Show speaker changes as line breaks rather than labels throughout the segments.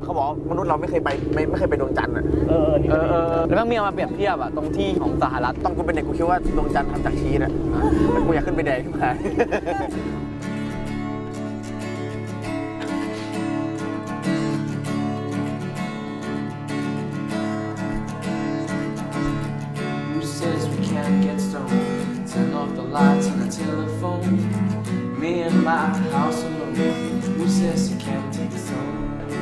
เขาบอกมนุษย์เราไม่เคยไปไม่เคยไปดวงจันทร์อ่ะ
แล้วมันมีมาเปรียบเทียบอะตรงที่ของสหรัฐ
ตอนกูเป็นเด็กกูคิดว่าดวงจันทร์ทำจากชีสอ่ะแล้วกูอยากขึ้นไปแดกขึ้นมา
Says we can't get stoned. Turn off the lights on the telephone. Me and my house alone. Who says you can't take stone?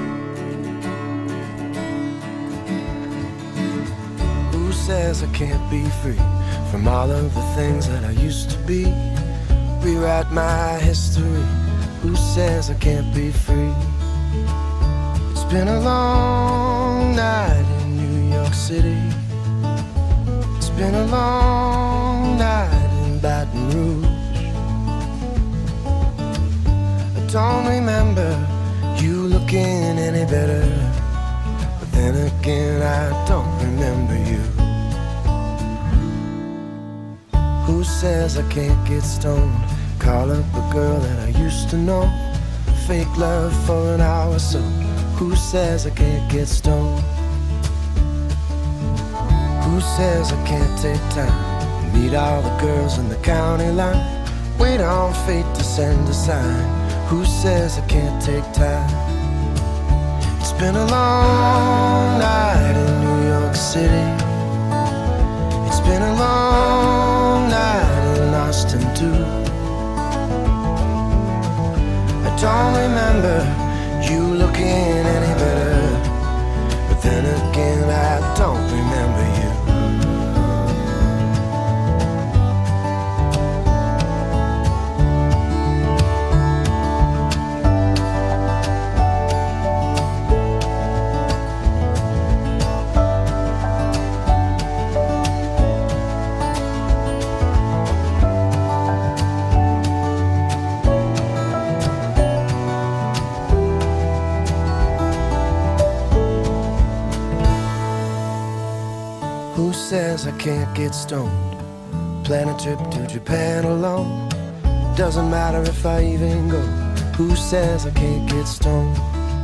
Who says I can't be free from all of the things that I used to be? Rewrite my history. Who says I can't be free? It's been a long night in New York City. It's been a long night in Baton Rouge. I don't remember you looking any better, but then again I don't remember you. Who says I can't get stoned? Call up a girl that I used to know. Fake love for an hour or so. Who says I can't get stoned? Who says I can't take time and meet all the girls in the county line? Wait on fate to send a sign. Who says I can't take time? It's been a long night in New York City. It's been a long night in Austin too. I don't remember you looking any better, but then again I don't remember you. Who says I can't get stoned? Plan a trip to Japan alone. Doesn't matter if I even go. Who says I can't get stoned?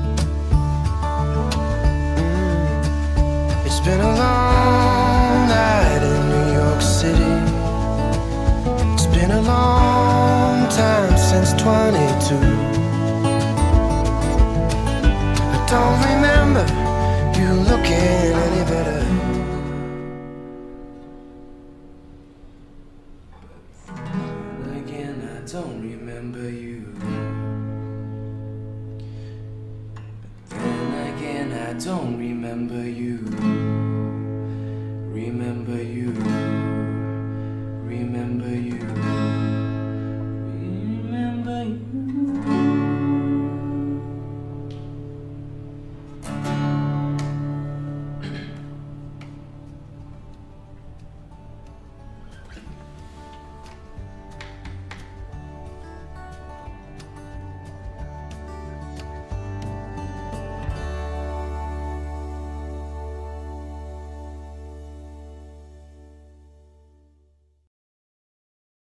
It's been a long night in New York City. It's been a long time since 22. I don't remember you looking any better.
I don't remember you. But then again, I don't remember you. Remember you.